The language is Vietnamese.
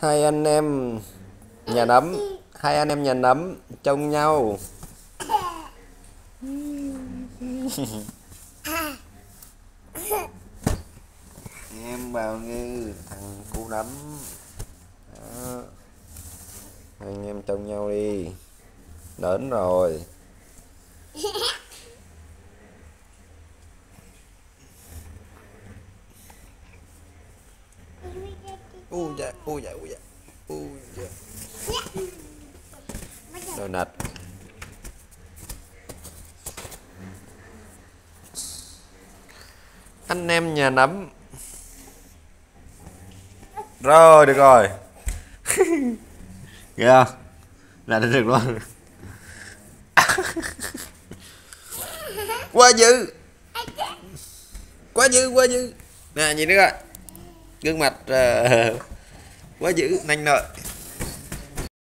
Hai anh em nhà nấm, hai anh em nhà nấm trông nhau. Em Bào Ngư, thằng cu nấm. Đó. Hai anh em trông nhau đi. Đến rồi. Ui da, ui da, ui da, ui da. Đồ nạch. Anh em nhà nấm. Rồi, được rồi. Kìa không? Là đã được luôn. Quá dữ. Quá dữ, quá dữ. Nè, nhìn nữa coi. Gương mặt quá dữ, nhanh nợ.